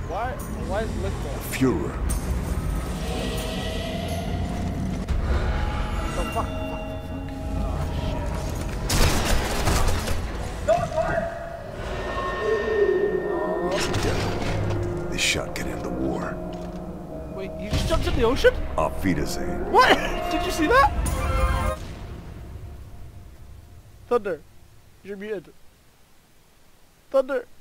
Why is Lick there? Führer. Oh, fuck. This shot can end the war. Wait, you just jumped in the ocean? Auf Wiedersehen. What? Did you see that? Thunder. You're muted. Thunder.